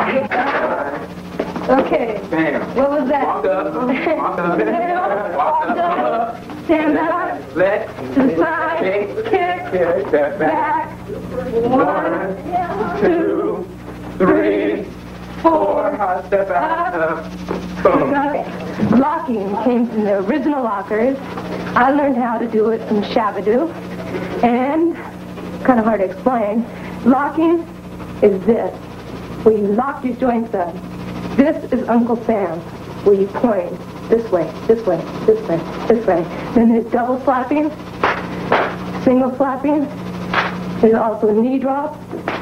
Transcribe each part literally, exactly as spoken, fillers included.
Okay. Bam. What was that? Walk up. Walk up. Walk up. Stand up. Let. To the side. Kick. Kick. Step back. One, Two. Three. Four. Hot step out. Boom. Okay. Locking came from the original lockers. I learned how to do it from Shabadoo. And, kind of hard to explain, locking is this, where you lock your joints up. This is Uncle Sam, where you point this way, this way, this way, this way. Then there's double slapping, single slapping. There's also knee drop,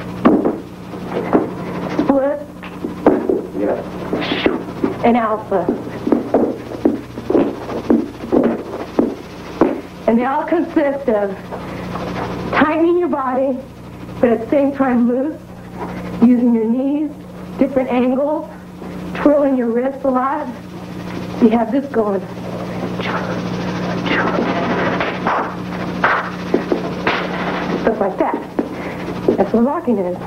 split, Yeah. and alpha. And they all consist of tightening your body, but at the same time loose, using your knees, different angles, twirling your wrists a lot. You have this going. Stuff like that. That's what locking is.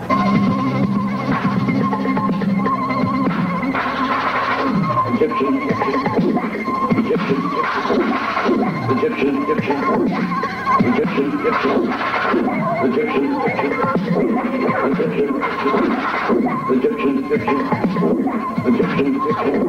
Egyptian, Egyptian, Egyptian, Egyptian, Egyptian, Egyptian, Egyptian, Egyptian, Egyptian, Egyptian, Egyptian, Egyptian,